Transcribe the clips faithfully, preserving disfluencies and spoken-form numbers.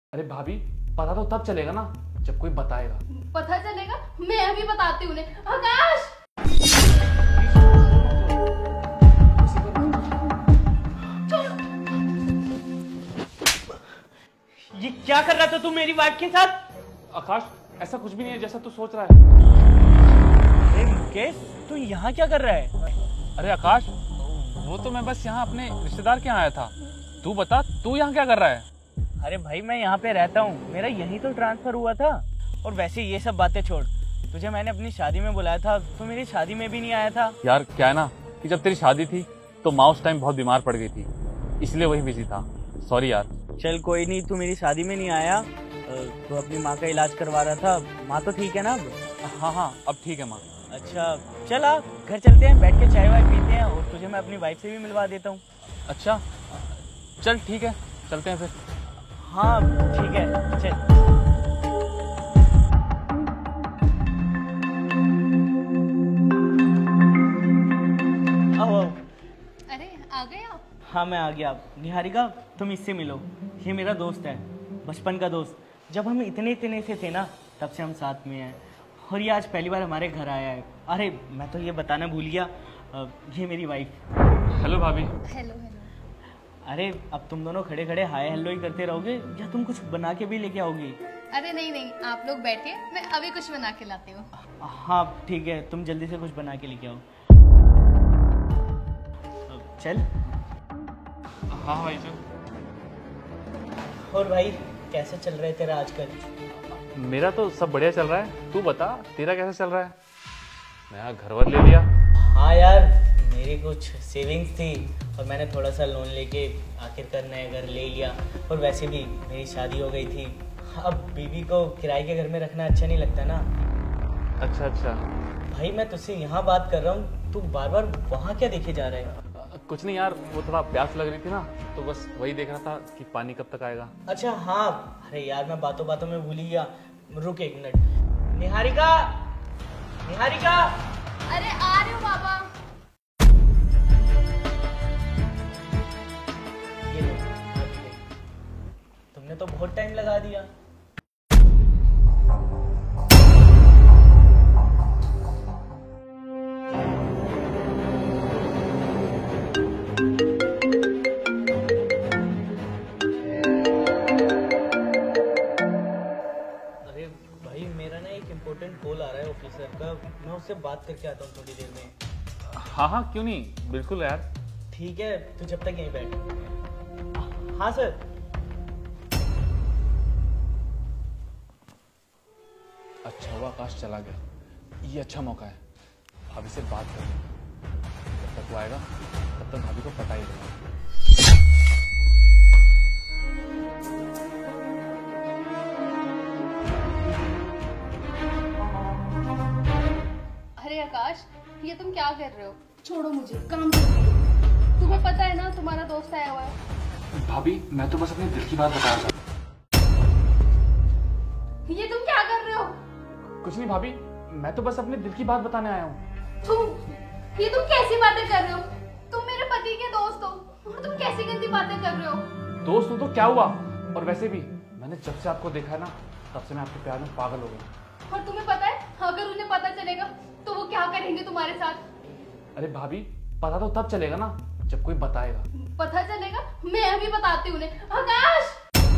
अरे भाभी, पता तो तब चलेगा ना जब कोई बताएगा। पता चलेगा? मैं अभी बताती हूँ उन्हें। आकाश! ये क्या कर रहा था तू मेरी वाइफ के साथ? आकाश, ऐसा कुछ भी नहीं है जैसा तू सोच रहा है। अरे मुकेश, तू यहाँ क्या कर रहा है? अरे आकाश, वो तो मैं बस यहाँ अपने रिश्तेदार के यहाँ आया था। तू बता, तू यहाँ क्या कर रहा है? अरे भाई, मैं यहाँ पे रहता हूँ, मेरा यहीं तो ट्रांसफर हुआ था। और वैसे ये सब बातें छोड़, तुझे मैंने अपनी शादी में बुलाया था, तू मेरी शादी में भी नहीं आया था। यार क्या है ना कि जब तेरी शादी थी तो माँ उस टाइम बहुत बीमार पड़ गई थी, इसलिए वही बिजी था। सॉरी यार। चल कोई नहीं, तू मेरी शादी में नहीं आया, तू अपनी माँ का इलाज करवा रहा था। माँ तो ठीक है ना अब? हाँ हाँ, अब ठीक है माँ। अच्छा चल आ, घर चलते हैं, बैठ के चाय वाय पीते हैं और तुझे मैं अपनी वाइफ से भी मिलवा देता हूँ। अच्छा चल ठीक है, चलते हैं फिर। हाँ ठीक है, चल। आओ आओ। अरे आ गए आप? हाँ मैं आ गया। निहारिका, तुम इससे मिलो, ये मेरा दोस्त है, बचपन का दोस्त। जब हम इतने इतने से थे ना, तब से हम साथ में हैं, और ये आज पहली बार हमारे घर आया है। अरे मैं तो ये बताना भूल गया, ये मेरी वाइफ। हेलो भाभी। Hello hello. अरे अब तुम दोनों खड़े खड़े हाय हेलो ही करते रहोगे या तुम कुछ बना के भी लेके आओगी? अरे नहीं नहीं, आप लोग बैठिए, मैं अभी कुछ बना के लाती हूँ। हाँ ठीक है, तुम जल्दी से कुछ बना के लेके आओ। चल। हाँ भाई चल। और भाई कैसे चल रहा है तेरा आजकल? मेरा तो सब बढ़िया चल रहा है, तू बता तेरा कैसा चल रहा है? नया घर वर ले लिया? हाँ यार, मेरी कुछ सेविंग्स थी और मैंने थोड़ा सा लोन लेके आखिरकार नया घर ले लिया। और वैसे भी मेरी शादी हो गई थी, अब बीवी को किराए के घर में रखना अच्छा नहीं लगता ना। अच्छा अच्छा। भाई मैं तुझसे यहाँ बात कर रहा हूँ, तू बार बार वहाँ क्या देखे जा रहा है? कुछ नहीं यार, वो थोड़ा प्यास लग रही थी ना, तो बस वही देख रहा था कि पानी कब तक आएगा। अच्छा हाँ, अरे यार मैं बातों बातों में भूल ही गया, रुक एक मिनट। निहारिका, निहारिका। अरे आ रही हूँ बाबा। ये लो, तुमने तो बहुत टाइम लगा दिया। कॉल आ रहा है ऑफिसर का, मैं उससे बात करके आता हूँ थोड़ी देर में। हाँ हाँ क्यों नहीं, बिल्कुल यार। ठीक है, तू जब तक यहीं बैठ। हाँ सर। अच्छा हुआ आकाश चला गया, ये अच्छा मौका है भाभी से बात करने। जब तक वो आएगा तब तक भाभी को पता ही देगा। अरे आकाश, ये तुम क्या कर रहे हो? छोड़ो मुझे, काम करो। तुम्हें पता है ना तुम्हारा दोस्त आया हुआ है। भाभी मैं तो बस अपने दिल की बात बता रहा था। ये तुम क्या कर रहे हो? कुछ नहीं भाभी, मैं तो बस अपने दिल की बात बताने आया हूँ। तुम ये तुम कैसी बातें कर रहे हो? तुम मेरे पति के दोस्त हो और तुम कैसी गंदी बातें कर रहे हो? दोस्त हूँ तो क्या हुआ? और वैसे भी मैंने जब से आपको देखा है ना, तब से मैं आपके प्यार में पागल हो गया। और तुम्हें पता है, अगर उन्हें पता चलेगा तो वो क्या करेंगे तुम्हारे साथ? अरे भाभी, पता तो तब चलेगा ना जब कोई बताएगा। पता चलेगा? मैं अभी बताती हूँ उन्हें। आकाश!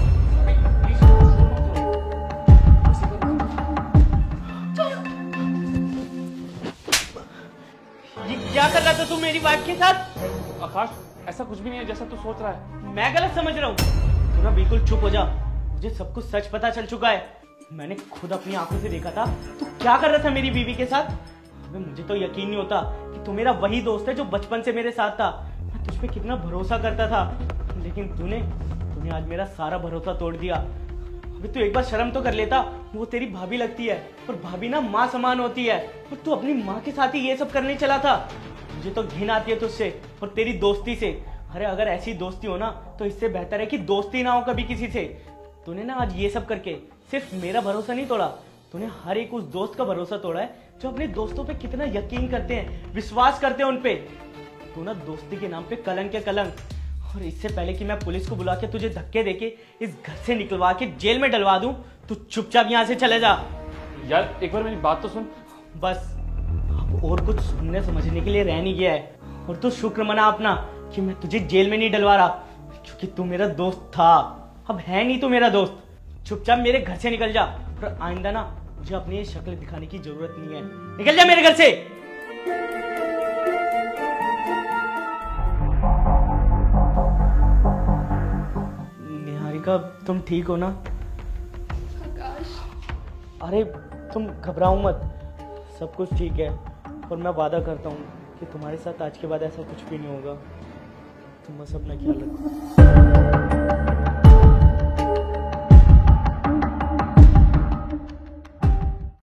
ये क्या कर रहा था तू मेरी वाइफ के साथ? आकाश, ऐसा कुछ भी नहीं है जैसा तू सोच रहा है। मैं गलत समझ रहा हूँ? तू ना बिल्कुल चुप हो जा, मुझे सब कुछ सच पता चल चुका है। मैंने खुद अपनी आंखों से देखा था तू क्या कर रहा था मेरी बीवी के साथ। अबे मुझे तो यकीन नहीं होता कि तू मेरा वही दोस्त है जो बचपन से मेरे साथ था। मैं तुझ पे कितना भरोसा करता था, लेकिन तूने तूने आज मेरा सारा भरोसा तोड़ दिया। अबे तू एक बार शर्म तो कर लेता, वो तेरी भाभी लगती है और भाभी ना माँ समान होती है, और तू अपनी माँ के साथ ही ये सब करने चला था। मुझे तो घिन आती है तुझसे और तेरी दोस्ती से। अरे अगर ऐसी दोस्ती हो ना तो इससे बेहतर है कि दोस्ती ना हो कभी किसी से। तूने ना आज ये सब करके सिर्फ मेरा भरोसा नहीं तोड़ा, तूने हर एक उस दोस्त का भरोसा तोड़ा है जो अपने दोस्तों पे कितना यकीन करते हैं, विश्वास करते हैं उन पे। तू ना दोस्ती के नाम पे कलंक के कलंक। और इससे पहले कि मैं पुलिस को बुला के तुझे धक्के देके इस घर से निकलवा के जेल में डलवा दूं, तू चुपचाप यहाँ से चले जा। यार एक बार मेरी बात तो सुन। बस अब और कुछ सुनने समझने के लिए रह नहीं गया है। और तू शुक्र मना अपना कि मैं तुझे जेल में नहीं डलवा रहा, क्योंकि तू मेरा दोस्त था, अब है नहीं तू मेरा दोस्त। चुपचाप मेरे घर से निकल जा, और आइंदा ना मुझे अपनी ये शक्ल दिखाने की जरूरत नहीं है। निकल जा मेरे घर से। निहारिका, तुम ठीक हो ना? आकाश, अरे तुम घबराओ मत, सब कुछ ठीक है। और मैं वादा करता हूँ कि तुम्हारे साथ आज के बाद ऐसा कुछ भी नहीं होगा। तुम बस अपना ख्याल रखो।